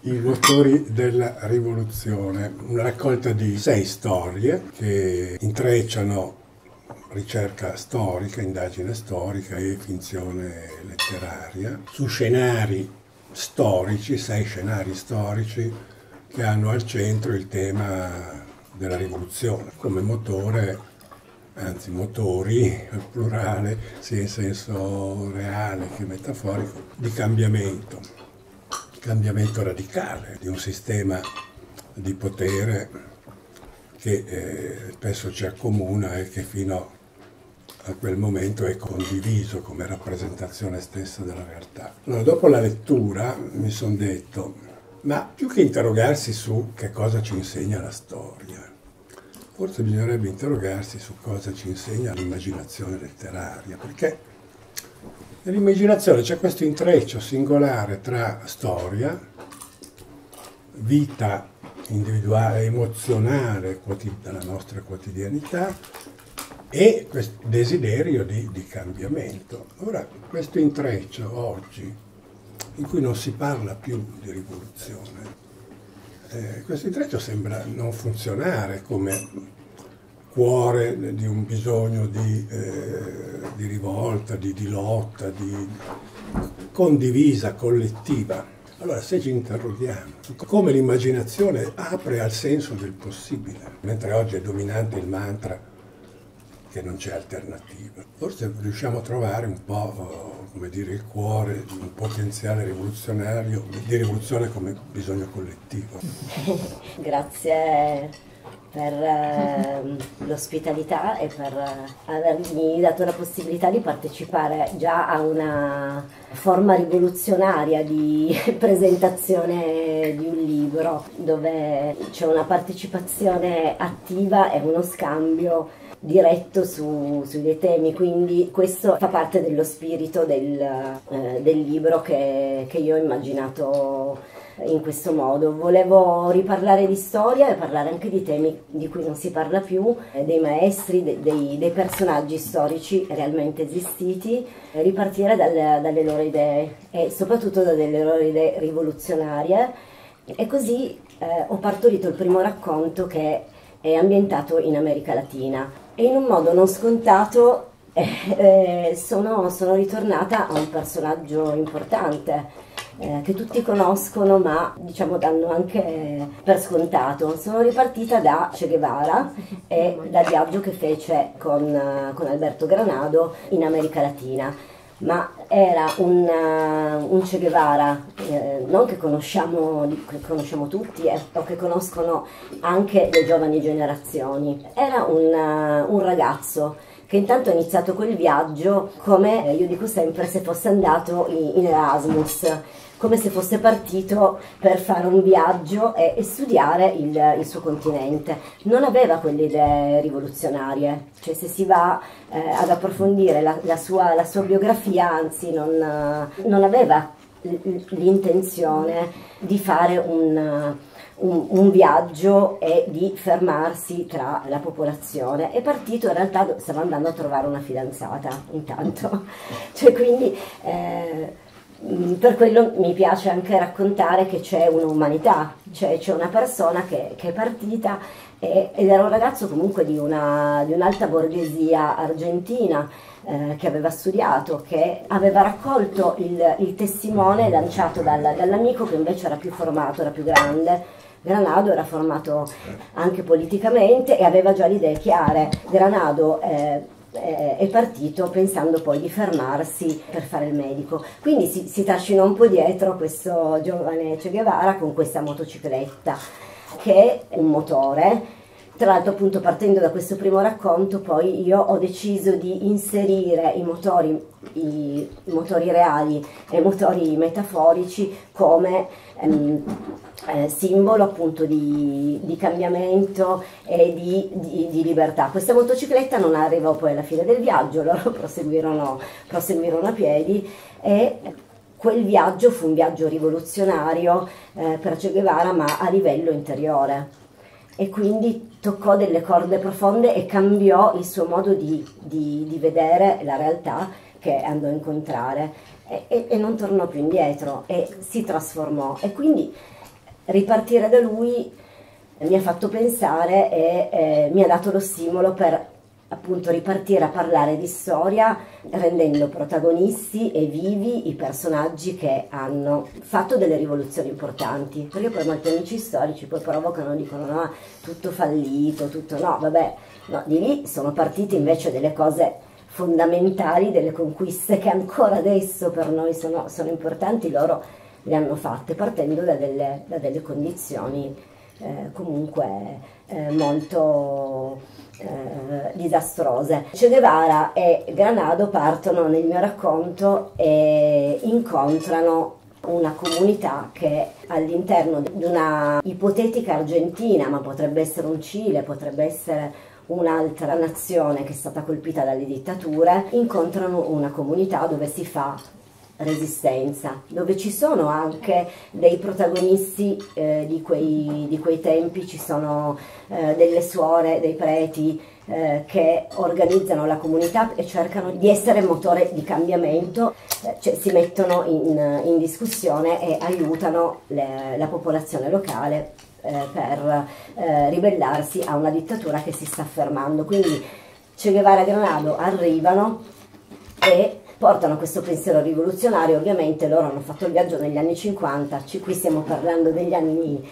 I motori della rivoluzione, una raccolta di 6 storie che intrecciano ricerca storica, indagine storica e finzione letteraria su scenari storici, 6 scenari storici che hanno al centro il tema della rivoluzione come motore, anzi motori al plurale, sia in senso reale che metaforico, di cambiamento radicale di un sistema di potere che spesso ci accomuna e che fino a quel momento è condiviso come rappresentazione stessa della realtà. Allora, dopo la lettura mi sono detto, ma più che interrogarsi su che cosa ci insegna la storia, forse bisognerebbe interrogarsi su cosa ci insegna l'immaginazione letteraria, perché nell'immaginazione c'è questo intreccio singolare tra storia, vita individuale, emozionale della nostra quotidianità e questo desiderio di cambiamento. Ora, questo intreccio oggi, in cui non si parla più di rivoluzione, questo intreccio sembra non funzionare come cuore di un bisogno di rivolta, di lotta, di condivisa, collettiva. Allora, se ci interroghiamo su come l'immaginazione apre al senso del possibile, mentre oggi è dominante il mantra che non c'è alternativa, forse riusciamo a trovare un po', come dire, il cuore di un potenziale rivoluzionario, di rivoluzione come bisogno collettivo. Grazie per l'ospitalità e per avermi dato la possibilità di partecipare già a una forma rivoluzionaria di presentazione di un libro, dove c'è una partecipazione attiva e uno scambio diretto sui dei temi, quindi questo fa parte dello spirito del libro che io ho immaginato in questo modo. Volevo riparlare di storia e parlare anche di temi di cui non si parla più, dei maestri, dei personaggi storici realmente esistiti, ripartire dalle loro idee e soprattutto dalle loro idee rivoluzionarie, e così ho partorito il primo racconto che è ambientato in America Latina e in un modo non scontato sono ritornata a un personaggio importante che tutti conoscono ma diciamo danno anche per scontato. Sono ripartita da Che Guevara e dal viaggio che fece con Alberto Granado in America Latina, ma era un Che Guevara non che conosciamo tutti o che conoscono anche le giovani generazioni. Era un ragazzo che intanto ha iniziato quel viaggio come, io dico sempre, se fosse andato in Erasmus, come se fosse partito per fare un viaggio e studiare il suo continente. Non aveva quelle idee rivoluzionarie, cioè se si va ad approfondire la sua biografia, anzi non aveva l'intenzione di fare un viaggio e di fermarsi tra la popolazione. È partito, in realtà stava andando a trovare una fidanzata intanto, cioè quindi per quello mi piace anche raccontare che c'è un'umanità, cioè c'è una persona che è partita ed era un ragazzo comunque di un'alta borghesia argentina, che aveva studiato, che aveva raccolto il testimone lanciato dall'amico che invece era più formato, era più grande. Granado era formato anche politicamente e aveva già le idee chiare. Granado è partito pensando poi di fermarsi per fare il medico, quindi si trascinò un po' dietro questo giovane Che Guevara con questa motocicletta che è un motore. Tra l'altro, appunto, partendo da questo primo racconto, poi io ho deciso di inserire i motori reali e i motori metaforici come simbolo appunto di cambiamento e di libertà. Questa motocicletta non arrivò poi alla fine del viaggio, loro proseguirono a piedi e quel viaggio fu un viaggio rivoluzionario per Che Guevara, ma a livello interiore. E quindi toccò delle corde profonde e cambiò il suo modo di vedere la realtà che andò a incontrare e non tornò più indietro e si trasformò. E quindi ripartire da lui mi ha fatto pensare e mi ha dato lo stimolo per appunto ripartire a parlare di storia rendendo protagonisti e vivi i personaggi che hanno fatto delle rivoluzioni importanti. Perché poi molti amici storici poi provocano, dicono no, tutto fallito, tutto no, vabbè, no, di lì sono partite invece delle cose fondamentali, delle conquiste che ancora adesso per noi sono importanti, loro le hanno fatte partendo da delle condizioni comunque molto disastrose. Che Guevara e Granado partono nel mio racconto e incontrano una comunità che all'interno di una ipotetica Argentina, ma potrebbe essere un Cile, potrebbe essere un'altra nazione che è stata colpita dalle dittature, incontrano una comunità dove si fa resistenza, dove ci sono anche dei protagonisti di quei tempi, ci sono delle suore, dei preti che organizzano la comunità e cercano di essere motore di cambiamento, cioè si mettono in discussione e aiutano la popolazione locale per ribellarsi a una dittatura che si sta affermando. Quindi Che Guevara e Granado arrivano e portano questo pensiero rivoluzionario. Ovviamente loro hanno fatto il viaggio negli anni 50, qui stiamo parlando degli anni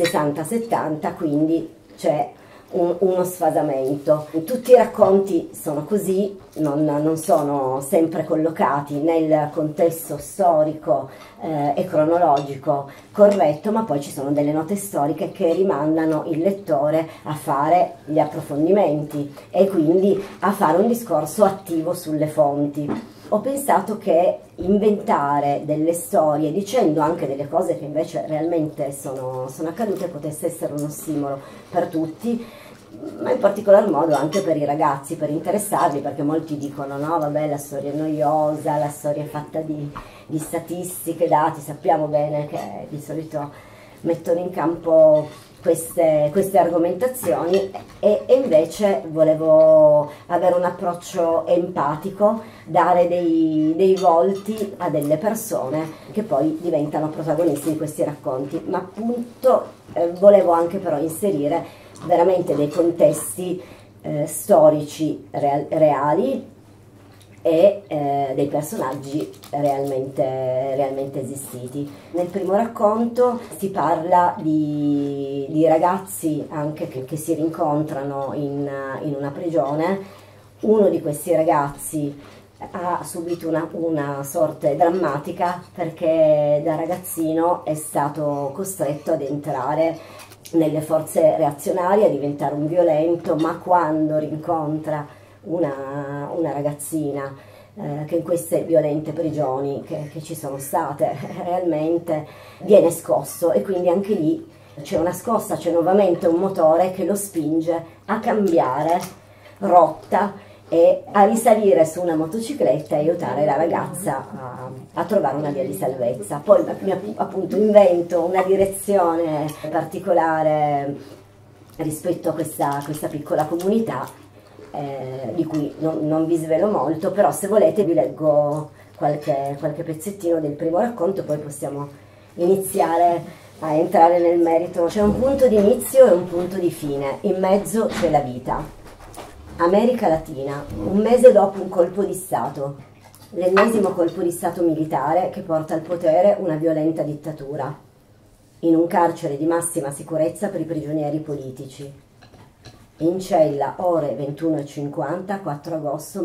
60-70, quindi c'è uno sfasamento. Tutti i racconti sono così, non sono sempre collocati nel contesto storico e cronologico corretto, ma poi ci sono delle note storiche che rimandano il lettore a fare gli approfondimenti e quindi a fare un discorso attivo sulle fonti. Ho pensato che inventare delle storie dicendo anche delle cose che invece realmente sono accadute potesse essere uno stimolo per tutti, ma in particolar modo anche per i ragazzi, per interessarli, perché molti dicono no vabbè, la storia è noiosa, la storia è fatta di statistiche, dati. Sappiamo bene che di solito mettono in campo queste argomentazioni e invece volevo avere un approccio empatico, dare dei volti a delle persone che poi diventano protagonisti di questi racconti, ma appunto volevo anche però inserire veramente dei contesti storici reali e dei personaggi realmente esistiti. Nel primo racconto si parla di ragazzi anche che si rincontrano in una prigione. Uno di questi ragazzi ha subito una sorte drammatica perché da ragazzino è stato costretto ad entrare nelle forze reazionarie, a diventare un violento, ma quando rincontra una ragazzina che in queste violente prigioni che ci sono state realmente viene scosso, e quindi anche lì c'è una scossa, c'è nuovamente un motore che lo spinge a cambiare rotta e a risalire su una motocicletta e aiutare la ragazza a trovare una via di salvezza. Poi appunto invento una direzione particolare rispetto a questa piccola comunità, di cui non vi svelo molto, però se volete vi leggo qualche pezzettino del primo racconto, poi possiamo iniziare a entrare nel merito. C'è un punto di inizio e un punto di fine, in mezzo c'è la vita. America Latina, un mese dopo un colpo di Stato, l'ennesimo colpo di Stato militare che porta al potere una violenta dittatura, in un carcere di massima sicurezza per i prigionieri politici. In cella, ore 21:50, 4 agosto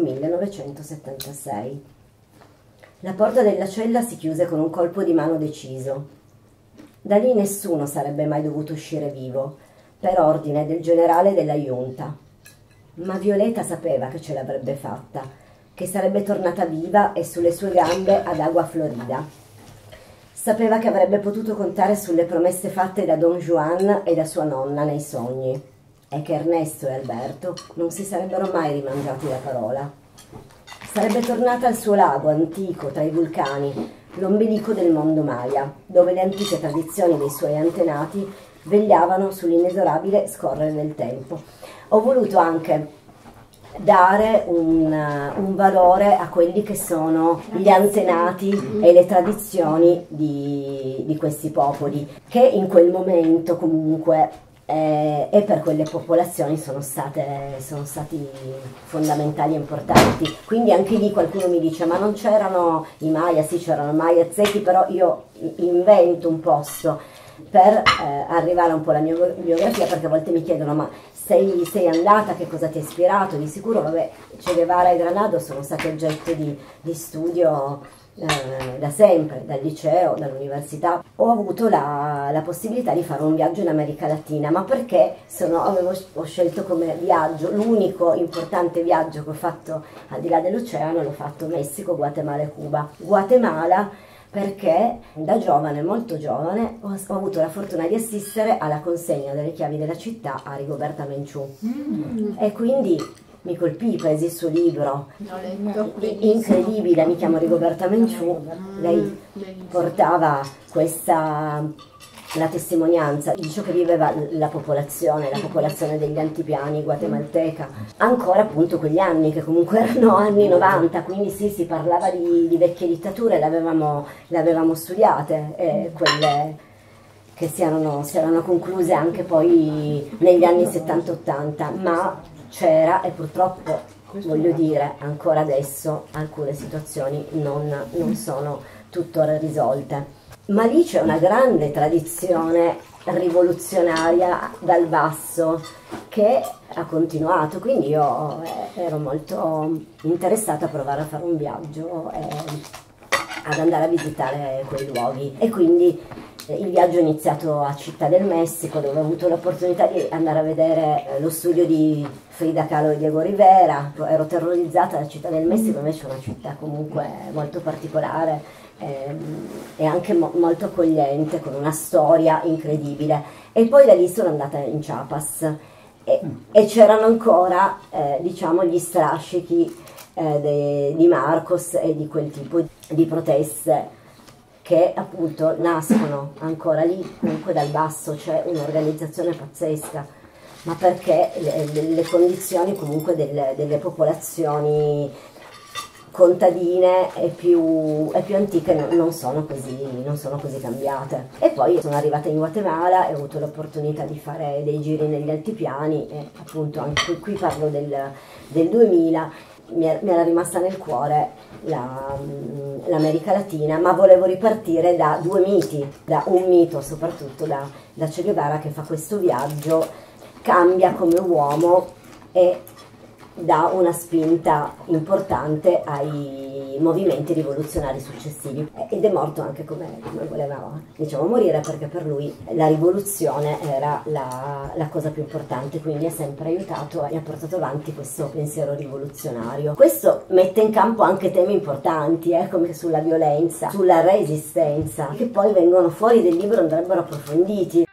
1976. La porta della cella si chiuse con un colpo di mano deciso. Da lì nessuno sarebbe mai dovuto uscire vivo, per ordine del generale della Junta. Ma Violeta sapeva che ce l'avrebbe fatta, che sarebbe tornata viva e sulle sue gambe ad Agua Florida. Sapeva che avrebbe potuto contare sulle promesse fatte da Don Juan e da sua nonna nei sogni, e che Ernesto e Alberto non si sarebbero mai rimangiati la parola. Sarebbe tornata al suo lago antico tra i vulcani, l'ombelico del mondo Maya, dove le antiche tradizioni dei suoi antenati vegliavano sull'inesorabile scorrere del tempo. Ho voluto anche dare un valore a quelli che sono gli antenati e le tradizioni di questi popoli, che in quel momento comunque e per quelle popolazioni sono stati fondamentali e importanti. Quindi anche lì qualcuno mi dice: ma non c'erano i Maya? Sì, c'erano Maya e Zeti, però io invento un posto per arrivare un po' alla mia biografia, perché a volte mi chiedono: ma sei andata, che cosa ti ha ispirato? Di sicuro, vabbè, Che Guevara e Granado sono stati oggetto di studio da sempre, dal liceo, dall'università. Ho avuto la possibilità di fare un viaggio in America Latina, ma perché ho scelto come viaggio, l'unico importante viaggio che ho fatto al di là dell'oceano, l'ho fatto Messico, Guatemala e Cuba. Guatemala perché da giovane, molto giovane, ho avuto la fortuna di assistere alla consegna delle chiavi della città a Rigoberta Menchú. E quindi mi colpì, presi il suo libro, incredibile, Mi chiamo Rigoberta Menchú. Lei portava la testimonianza di ciò che viveva la popolazione degli antipiani guatemalteca, ancora appunto quegli anni che comunque erano anni 90, quindi sì, si parlava di vecchie dittature, le avevamo studiate, quelle che si erano concluse anche poi negli anni 70-80, ma c'era, e purtroppo voglio dire ancora adesso alcune situazioni non sono tuttora risolte. Ma lì c'è una grande tradizione rivoluzionaria dal basso che ha continuato, quindi io ero molto interessata a provare a fare un viaggio e ad andare a visitare quei luoghi. E quindi il viaggio è iniziato a Città del Messico, dove ho avuto l'opportunità di andare a vedere lo studio di Frida Kahlo e Diego Rivera. Ero terrorizzata da Città del Messico, invece è una città comunque molto particolare e anche molto accogliente, con una storia incredibile. E poi da lì sono andata in Chiapas e c'erano ancora diciamo gli strascichi di Marcos e di quel tipo di proteste che appunto nascono ancora lì, comunque dal basso. C'è un'organizzazione pazzesca, ma perché le condizioni comunque delle popolazioni contadine e più antiche non sono così cambiate. E poi sono arrivata in Guatemala e ho avuto l'opportunità di fare dei giri negli altipiani, e appunto anche qui parlo del 2000. Mi era rimasta nel cuore l'America Latina, ma volevo ripartire da due miti, da un mito soprattutto da Che Guevara, che fa questo viaggio, cambia come uomo e dà una spinta importante ai movimenti rivoluzionari successivi, ed è morto anche come voleva, diciamo, morire, perché per lui la rivoluzione era la cosa più importante, quindi ha sempre aiutato e ha portato avanti questo pensiero rivoluzionario. Questo mette in campo anche temi importanti, come sulla violenza, sulla resistenza, che poi vengono fuori del libro, andrebbero approfonditi.